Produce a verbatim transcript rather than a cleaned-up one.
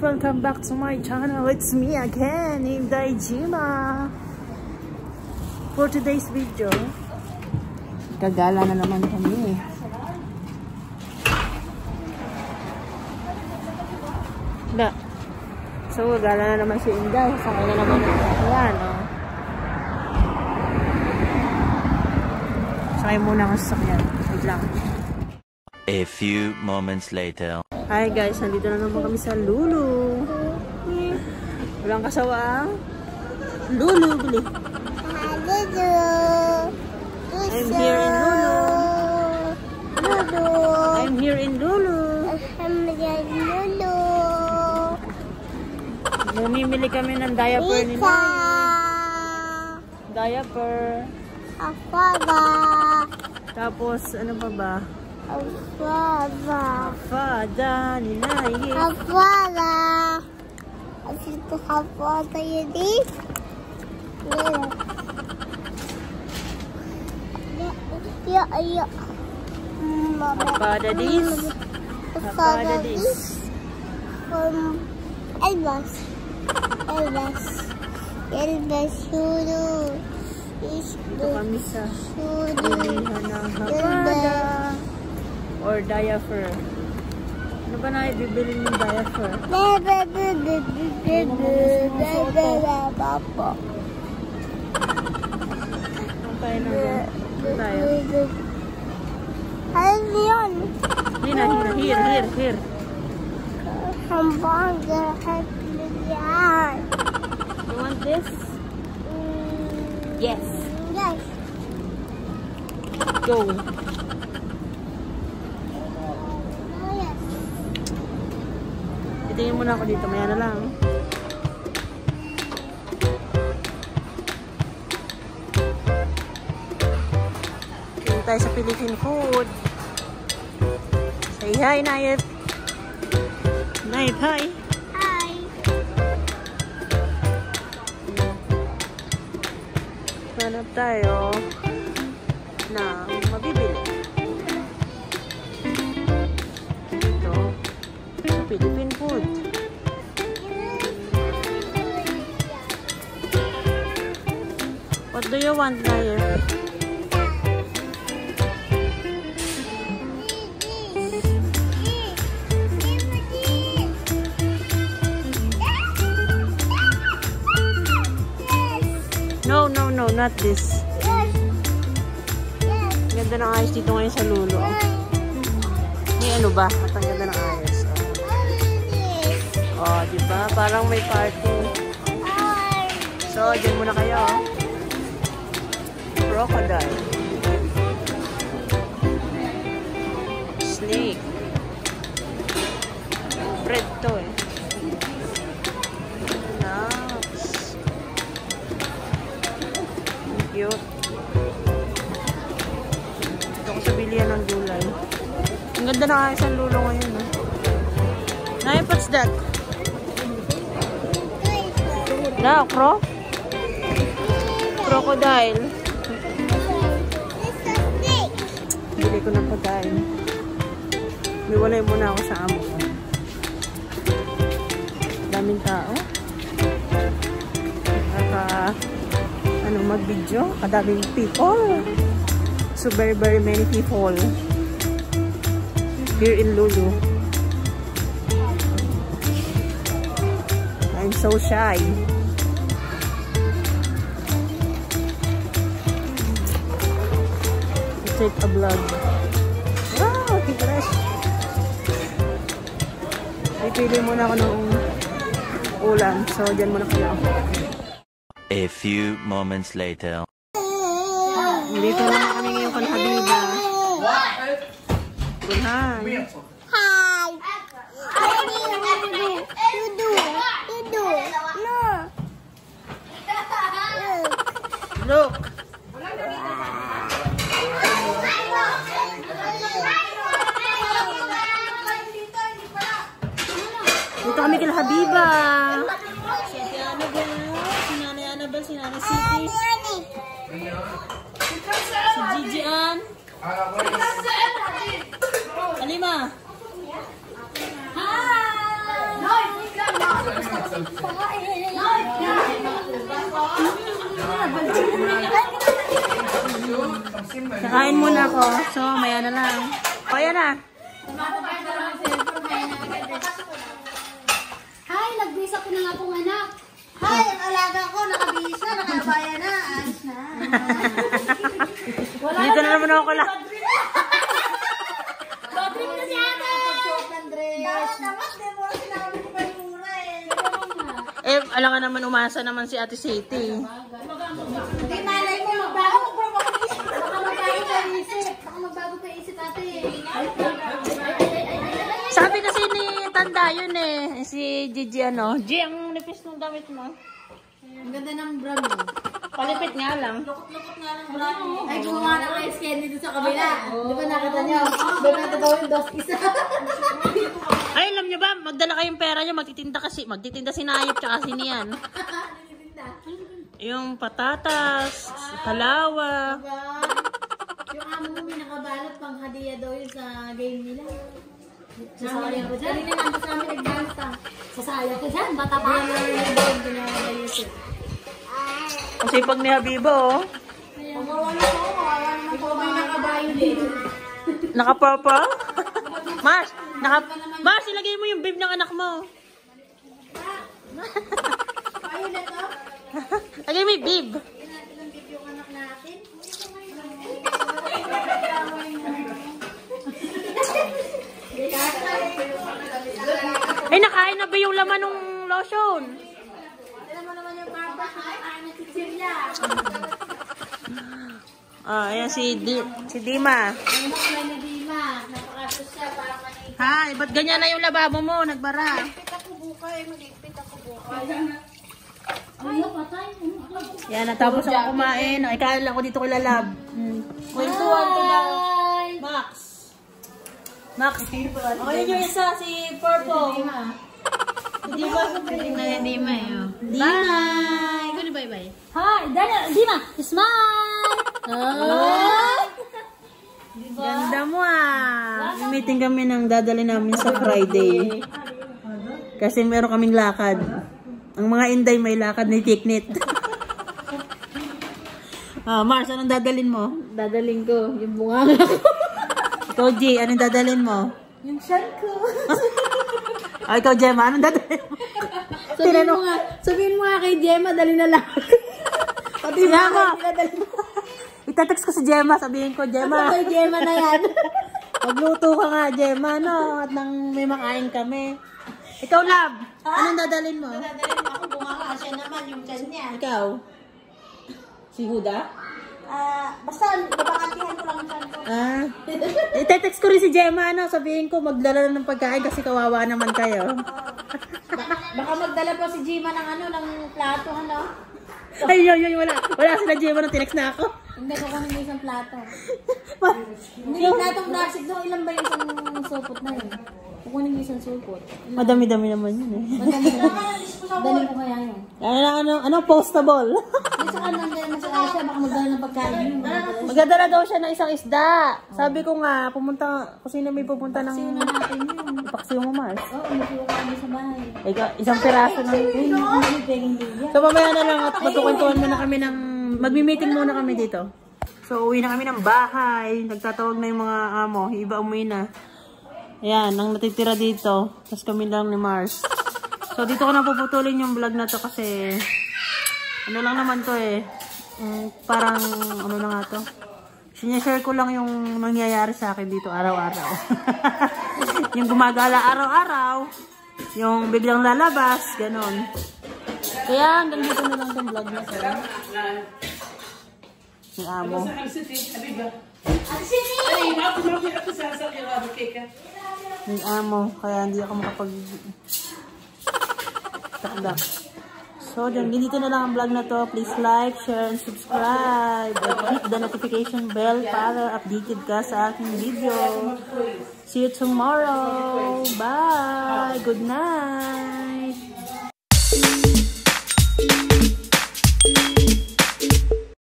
welcome back to my channel. It's me again, Inday Jima. For today's video, gagala na naman kami. Da. So, gagala na naman si Inday. Sakay na naman. Ayan, oh. Sakay muna ang sasakyan. Wait lang. A few moments later. Hi guys, nandito na naman kami sa Lulu. Walang kasawaang Lulu, bili. Lulu. I'm here in Lulu. Lulu. I'm here in Lulu. I'm here in Lulu. Namimili kami ng diaper ni Lisa. Diaper. Afada. Tapos, ano pa ba? Afada. Afada ni Naye. Afada. Asito afada yun eh. Yeah, yeah. Afada this. Afada this. Um, Elvis. Elvis. Elvis Lulu. Ito kami sa Lulu. bilihan ng Afada. Or diaper. Ano ba na ibibili ng diaper? Bebe, bebe, bebe, bebe, papa. Okay na ba? Tayo. Ano yun? Hina, hina, here, here, here. Hamburger, happy yan. You want this? Yes. Yes. Go. Itingin muna ako dito, maya na lang. Tingin tayo sa Philippine food. Say hi, Nayef. Nayef, hi. Hi. Hanap tayo na mabibili. Ito, Philippine food. What do you want, Nayef? No, no, no, not this. Yes. Yes. Ganda ng ayos dito ngayon sa Lulu. May ano ba? At ang ganda ng ayos. Oh, oh diba? Parang may party. So, dyan muna kayo. Crocodile. Snake. Bread to eh. Nice. Cute. Ito ko sa bilihan ng gulay. Ang ganda na ayos ang Lulo ngayon. Eh. Nay, what's that? Na, cro? Crocodile. It's a snake. Bili ko ng pagkain. Miwalay muna ako sa amo ko. Daming tao. Naka, ano, mag-video. Kadaming people. So, very, very many people. Here in Lulu. I'm so shy. Take a vlog. Wow, fresh. Pipili muna ako ng ulam. So, dyan muna kayo. A few moments later. Dito naman kami ngayon kung Habiba. Good hi. Hi. What do you do? You do. You do. No. Look. Dito kami kila Habiba. Si Ate Annabel, si Nanay Annabel, si Nanay Siti. Si Gigi Ann. Halima. Hi. Kakain muna ako. So, maya na lang. O, yan na. Hi, nagbisa ko na nga pong anak. Hi, ang alaga ko, nakabisa, nakabaya na. Ayos na. Dito na naman ako lang. Trip na si ate! Dapat naman, di mo sinabi ko kayo muna eh. Eh, alam nga naman, umasa naman si Ate City. Hindi malay mo, magbago. Baka magbago ka isip. Baka magbago ka isip ate. Sabi kasi ni Tanda yun eh. Si Gigi ano. G, ang nipis ng damit mo. Ang ganda ng bra mo. Palipit nga lang. Lukot-lukot nga ng bra mo. Ay, gumawa na kayo skin dito sa kabila. Di ba nakita niyo? Doon natin gawin dos isa. Ay, alam niyo ba, magdala kayong pera niyo, magtitinda kasi, magtitinda si Nayip tsaka si Nian. Yung patatas, kalawa. Yung amo mo may nakabalot pang hadiah daw yun sa game nila. Sasayang ko dyan. Kanina nandun sa amin nagbanta. Sasayang ko dyan. Bata pa. Kasi pag ni Habiba, oh. Pagkawa na ko. Kawawa naman ko. May nakabayo din. Naka-purple? Mars, naka... Mars, ilagay mo yung bib ng anak mo. Kayo na to? Lagay mo yung bib. Natin ang bib yung anak natin. Eh, nakain na ba yung laman ng lotion? Alam mo naman yung barbas na kakain na si Celia. Ah, ayan si, Di si Dima. Ayun mo kung ni Dima. Napakasos siya para manita. Ha, ba't ganyan na yung lababo mo? Nagbara. Magigpit ako bukay. Magigpit ako bukay. Ay, patay. Yan, natapos ako kumain. Ay, kain lang ako dito kay Lalab. Hmm. Kwentuhan ko na. Max. Max. O, yun yung isa, si Purple. Dima. Dima. Tingnan yung Dima eh. Dima. Bye. Ikaw ni bye-bye. Hi, Dana, Dima. Smile. Oh. Ganda mo ah. Meeting kami ng dadali namin sa Friday. Kasi meron kaming lakad. Ang mga Inday may lakad ni Tiknit. Ah, Mars, anong dadalin mo? Dadalhin ko yung bunga. Ikaw, G, anong dadalin mo? Yung shan ko. Ah, ikaw, Gemma, anong dadalin mo? Sabihin mo nga, sabihin mo nga kay Gemma, dali na lang. Pati Kaya mo, mo. dali mo. Itatext ko si Gemma, sabihin ko, Gemma. Kay Gemma na yan. Magluto ka nga, Gemma, no? At nang may makain kami. Ikaw, Lab, anong dadalin mo? Dadalhin mo ako, bunga ka. Siya naman, yung chan niya. Ikaw? Si Huda? Ah, basta, babakantihan ko lang yung chan ko. Ah. Itetext ko rin si Gemma, ano? Sabihin ko, magdala na ng pagkain kasi kawawa naman kayo. Baka magdala pa si Gemma ng ano, ng plato, ano? Ay, yun, yun, wala. Wala sila Gemma nung tinext na ako. Hindi, kukunin mo isang plato. Hindi, yung platong plastic doon, ilan ba yung isang supot na yun? Kukunin mo isang supot. Madami-dami naman yun eh. Madami naman. Daling ko kaya yun. Ano, ano, ano, postable. Hindi, saka nandiyan na si Aisha, baka magdala ng pagkain yun. Magdadala daw siya ng isang isda. Sabi ko nga, pumunta, kung sino may pupunta ng... Sino natin yun? Ipaksiw mo, Mars. Oo, umusuko kami sa bahay. Ika, isang piraso ng... Hindi, peging liya. So, mamaya na lang at magkukwentuhan muna kami ng... Magmi-meeting muna kami dito. So, uwi na kami ng bahay. Nagtatawag na yung mga amo. Iba umuwi na. Ayan, ang natitira dito. Tapos kami lang ni Mars. So, dito ko na puputulin yung vlog na to kasi... Ano lang naman to eh. Um, parang, ano na nga to. Sinishare ko lang yung nangyayari sa akin dito araw-araw. Yung gumagala araw-araw. Yung biglang lalabas. Ganon. Kaya hanggang dito na lang itong vlog na to. Yung amo. Yung amo. Kaya hindi ako makapag... takdak. So, dito na lang ang vlog na to. Please like, share, and subscribe. And hit the notification bell para updated ka sa aking video. See you tomorrow. Bye. Good night.